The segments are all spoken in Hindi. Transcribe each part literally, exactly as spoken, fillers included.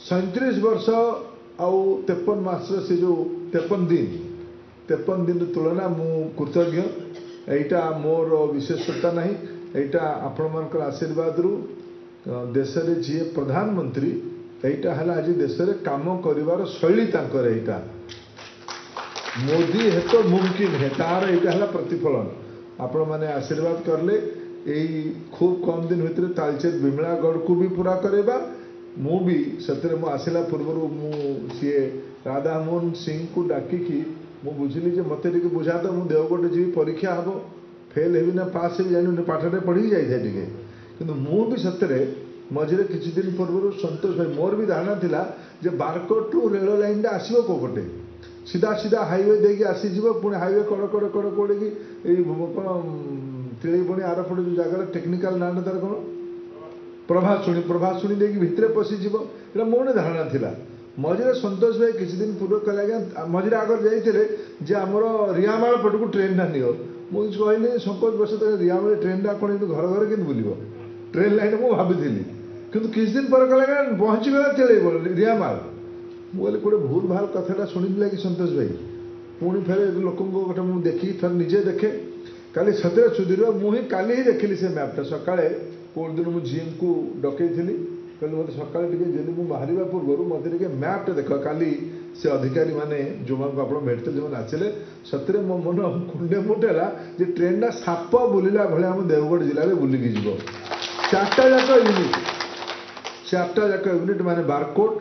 सैंतीस वर्ष आउ तेपन मास से जो तेपन दिन तेपन दिन तुलना मु कृतज्ञ। एटा मोर विशेषता नहीं, एटा आपण मानकर आशीर्वाद रु देश रे जी प्रधानमंत्री एटा हला आज देश रे काम करिवार शैली तांकर एटा मोदी है तो मुमकिन है तार एटा हला प्रतिफलन। आपण माने आशीर्वाद करले यही खूब कम दिन भितर तालचेर विमलागढ़ को भी पूरा करेबा। मु भी सतरे मु आसिला पूर्व मु सी राधामोहन सिंह को डाकिकी मु बुझिली जे मते टिके बुझा तो मु देवगढ़ जी परीक्षा हम फेल हेबी ना पास हेबी जानी पाठरे पढ़ी जाए टिके किंतु मु भी सतरे मझे किछि दिन पूर्व संतोष भाई मोर भी धारणा थिला जे बारकोट टू रेल लाइन टा आसीबो को पटे सीधा सीधा हाईवे देकी आसी जीवो पुणी हाईवे कड़ कड़ कड़ कोड़े की कौन तिलैबणी आरपटे जो जगह टेक्निकाल ना तार कौन प्रभाशुणी प्रभाशुणी देकी भितरे पशिଯିव एटा मोर धारणा थिला। मझे संतोष भाई किसी दिन पूर्व कहले आज्ञा मझे आगर जाइए जे आमर रियामाल पट को ट्रेन टा नियो मुझे कहली संकोच बस रियामाल ट्रेन टा कौन घर घर के बुल ट्रेन लाइन मुझे भाभी किंतु किसी दिन पर कहले पहुँची गला तिलैबणी रियामाल मुझे गोटे भूल भाल कथाटा शुणी कि संतोष भाई पुणी फेर लोक गोटे मुझे देखी थर निजे देखे काली सतरे सुधीर मुझे काली ही देखिली से मैपटा सकाଳେ कोण दिन मुझे जीएम को डकई कहली मत सकाଳେ टिके जदि मु बाहर पूर्व मत टे मैपटा देख काली से अधिकारी माने जो आप भेटते जो आसिले सतरे मो मन कुंडे मुटेला जे ट्रेनटा साप बुलिला भाई आम देवगढ़ जिले में बुलिकी जीव चार्टा जाक यूनिट चार्टा जाक यूनिट माने बारकोट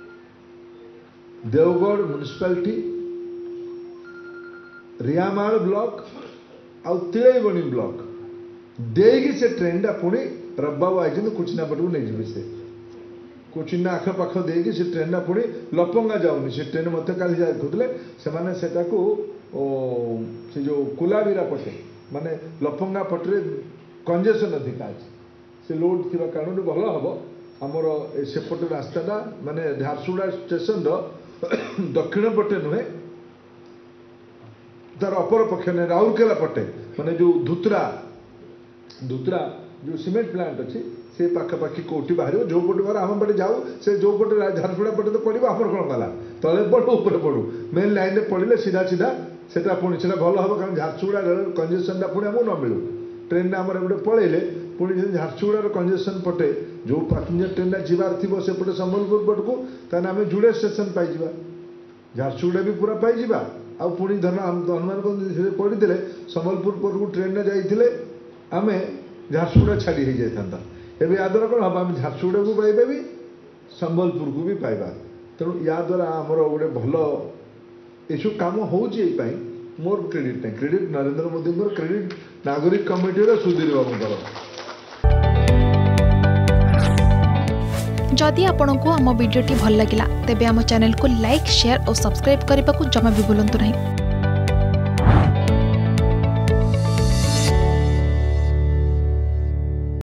देवगढ़ म्युनिसिपालिटी रियामाल ब्लॉक आउ तिलैबणी ब्लॉक देगी से ट्रेन टा पुणी रब्बाबू आई कुचिना पट को नहीं से कुचिना आखपाख देगी से ट्रेन टा पुणी लपंगा जाऊनी से ट्रेन मत काली कहते से से जो कुलाबीरा पटे माने लपंगा पटे कंजेसन अधिका अच्छे से लोड थी कारण भल हम आमर सेपट रास्ताटा माने झारसुगुड़ा स्टेशन दक्षिण पटे नुहे तार अपर पक्ष ने राउरकेला पटे माने जो धुतरा धुतरा जो सीमेंट प्लांट अच्छी से पाखापाखि कौटी बाहर जो पटे बाहर आम पटे जाऊ से जो पटे झारसुगुड़ा पटे तो पड़ो आम कौन गला तले पड़ू ऊपर पड़ू मेन लाइन में पड़े सीधा सीधा से पुणी से भल हम कारण झारसुगुड़ा कंजेसनटा पुणी आमको न मिलू ट्रेन आमर गोटे पलैले पुणी झारसुगुड़ार कंजेसन पटे जो पैसेंजर ट्रेन जीवार थी सेपटे संबलपुर पट को ताने आम जुड़े स्टेशन पाइबा झारसुगुड़ा भी पूरा पाइबा आ पुणी धर हनुमान पड़ते संबलपुर पट को ट्रेन जाइए आम झारसुगुड़ा छाड़ी हो जाता एवं या द्वारा कौन हम आम झारसुगुड़ा को पाइबा भी संबलपुर को भी पाइबा तेणु या द्वारा आमर गोटे भल यू कम होपाई मोर क्रेडिट नहीं क्रेडिट नरेंद्र मोदी क्रेडिट नागरिक कमिटी सुधीर बाबू। जदि आपंक आम भिडी भल लगा तेब आम चैनल को लाइक शेयर और सब्सक्राइब करने को जमा भी भूलु नहीं।